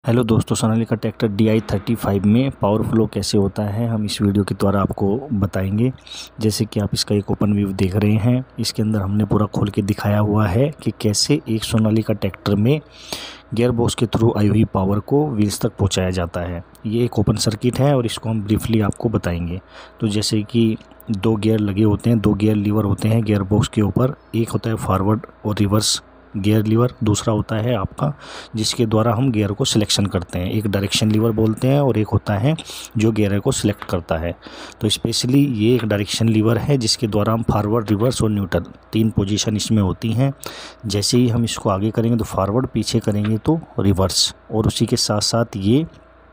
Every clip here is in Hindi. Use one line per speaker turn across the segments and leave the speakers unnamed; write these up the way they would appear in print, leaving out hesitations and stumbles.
हेलो दोस्तों, सोनालिका ट्रैक्टर DI 35 में पावर फ्लो कैसे होता है हम इस वीडियो के द्वारा आपको बताएंगे। जैसे कि आप इसका एक ओपन व्यू देख रहे हैं, इसके अंदर हमने पूरा खोल के दिखाया हुआ है कि कैसे एक सोनालिका ट्रैक्टर में गियर बॉक्स के थ्रू आई हुई पावर को व्हील्स तक पहुंचाया जाता है। ये एक ओपन सर्किट है और इसको हम ब्रीफली आपको बताएंगे। तो जैसे कि दो गियर लगे होते हैं, दो गियर लीवर होते हैं गियर बॉक्स के ऊपर। एक होता है फॉरवर्ड और रिवर्स गियर लीवर, दूसरा होता है आपका जिसके द्वारा हम गियर को सिलेक्शन करते हैं। एक डायरेक्शन लीवर बोलते हैं और एक होता है जो गियर को सिलेक्ट करता है। तो स्पेशली ये एक डायरेक्शन लीवर है जिसके द्वारा हम फॉरवर्ड, रिवर्स और न्यूट्रल तीन पोजीशन इसमें होती हैं। जैसे ही हम इसको आगे करेंगे तो फॉरवर्ड, पीछे करेंगे तो रिवर्स, और उसी के साथ साथ ये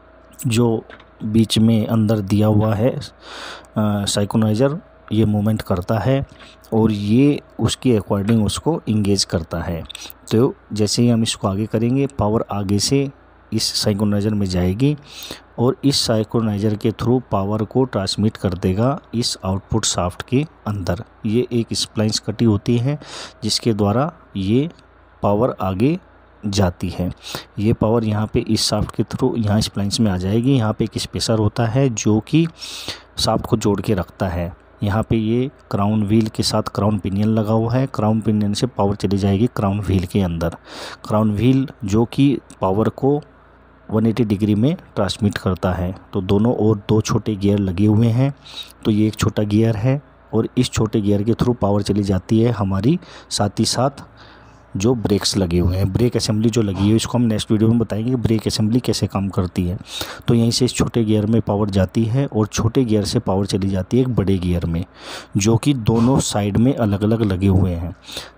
जो बीच में अंदर दिया हुआ है साइक्रोनाइजर, ये मूवमेंट करता है और ये उसके अकॉर्डिंग उसको इंगेज करता है। तो जैसे ही हम इसको आगे करेंगे, पावर आगे से इस साइक्रोनाइजर में जाएगी और इस साइक्रोनाइजर के थ्रू पावर को ट्रांसमिट कर देगा इस आउटपुट शाफ्ट के अंदर। ये एक स्प्लाइस कटी होती है जिसके द्वारा ये पावर आगे जाती है। ये पावर यहाँ पे इस शाफ्ट के थ्रू यहाँ स्प्लाइस में आ जाएगी। यहाँ पे एक स्पेसर होता है जो कि शाफ्ट को जोड़ के रखता है। यहाँ पे ये क्राउन व्हील के साथ क्राउन पिनियन लगा हुआ है। क्राउन पिनियन से पावर चली जाएगी क्राउन व्हील के अंदर। क्राउन व्हील जो कि पावर को 180 डिग्री में ट्रांसमिट करता है। तो दोनों ओर दो छोटे गियर लगे हुए हैं। तो ये एक छोटा गियर है और इस छोटे गियर के थ्रू पावर चली जाती है हमारी। साथ ही साथ जो ब्रेक्स लगे हुए हैं, ब्रेक असेंबली जो लगी है, इसको हम नेक्स्ट वीडियो में बताएंगे कि ब्रेक असेंबली कैसे काम करती है। तो यहीं से इस छोटे गियर में पावर जाती है और छोटे गियर से पावर चली जाती है एक बड़े गियर में, जो कि दोनों साइड में अलग अलग लगे हुए हैं।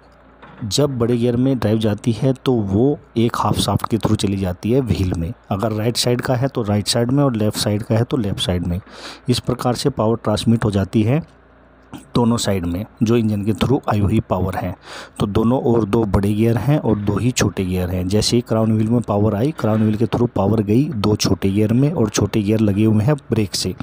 जब बड़े गियर में ड्राइव जाती है तो वो एक हाफ शाफ्ट के थ्रू चली जाती है व्हील में। अगर राइट साइड का है तो राइट साइड में और लेफ़्ट साइड का है तो लेफ़्ट साइड में। इस प्रकार से पावर ट्रांसमिट हो जाती है दोनों साइड में जो इंजन के थ्रू आई हुई पावर है। तो दोनों और दो बड़े गियर हैं और दो ही छोटे गियर हैं। जैसे ही क्राउन व्हील में पावर आई, क्राउन व्हील के थ्रू पावर गई दो छोटे गियर में और छोटे गियर लगे हुए हैं ब्रेक से।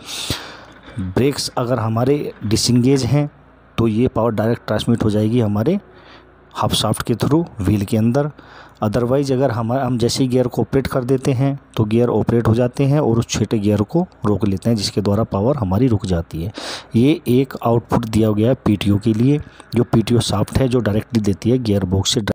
ब्रेक्स अगर हमारे डिसंगेज हैं तो ये पावर डायरेक्ट ट्रांसमिट हो जाएगी हमारे हाफ शाफ्ट के थ्रू व्हील के अंदर। अदरवाइज़ अगर हम जैसे ही गियर को ऑपरेट कर देते हैं तो गियर ऑपरेट हो जाते हैं और उस छोटे गियर को रोक लेते हैं जिसके द्वारा पावर हमारी रुक जाती है। ये एक आउटपुट दिया गया है PTO के लिए, जो PTO शाफ्ट है जो डायरेक्टली देती है गियर बॉक्स से।